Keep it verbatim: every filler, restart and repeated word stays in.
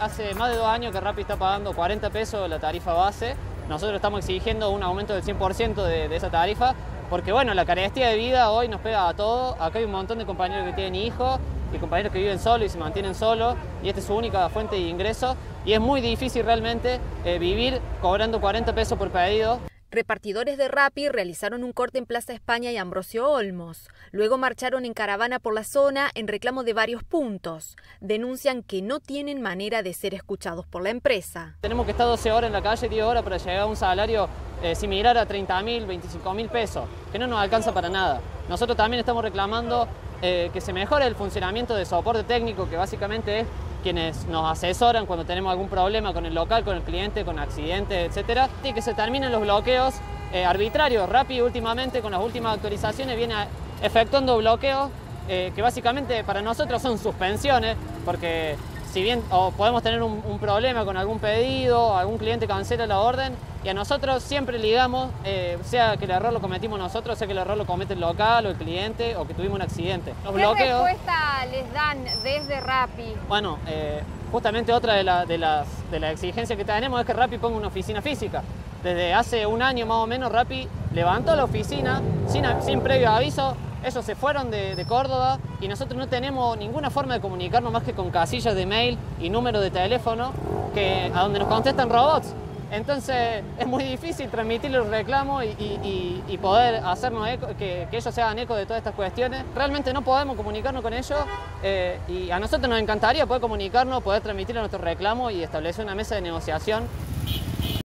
hace más de dos años que Rappi está pagando cuarenta pesos la tarifa base. Nosotros estamos exigiendo un aumento del cien por ciento de, de esa tarifa, porque bueno, la carestía de vida hoy nos pega a todos. Acá hay un montón de compañeros que tienen hijos, y compañeros que viven solos y se mantienen solos, y esta es su única fuente de ingreso, y es muy difícil realmente eh, vivir cobrando cuarenta pesos por pedido. Repartidores de Rappi realizaron un corte en Plaza España y Ambrosio Olmos. Luego marcharon en caravana por la zona en reclamo de varios puntos. Denuncian que no tienen manera de ser escuchados por la empresa. Tenemos que estar doce horas en la calle, diez horas para llegar a un salario eh, similar a treinta mil, veinticinco mil pesos, que no nos alcanza para nada. Nosotros también estamos reclamando eh, que se mejore el funcionamiento de soporte técnico, que básicamente es quienes nos asesoran cuando tenemos algún problema con el local, con el cliente, con accidentes, etcétera, y que se terminen los bloqueos eh, arbitrarios. Rappi últimamente, con las últimas actualizaciones, viene efectuando bloqueos eh, que básicamente para nosotros son suspensiones, porque si bien o podemos tener un, un problema con algún pedido, algún cliente cancela la orden, y a nosotros siempre ligamos, eh, sea que el error lo cometimos nosotros, sea que el error lo comete el local o el cliente, o que tuvimos un accidente. Los ¿Qué bloqueos, respuesta les dan desde Rappi? Bueno, eh, justamente otra de, la, de, las, de las exigencias que tenemos es que Rappi ponga una oficina física. Desde hace un año más o menos Rappi levantó la oficina sin, sin previo aviso. Ellos se fueron de, de Córdoba y nosotros no tenemos ninguna forma de comunicarnos más que con casillas de mail y números de teléfono que, a donde nos contestan robots. Entonces es muy difícil transmitir los reclamos y, y, y poder hacernos eco, que, que ellos se hagan eco de todas estas cuestiones. Realmente no podemos comunicarnos con ellos eh, y a nosotros nos encantaría poder comunicarnos, poder transmitir nuestros reclamos y establecer una mesa de negociación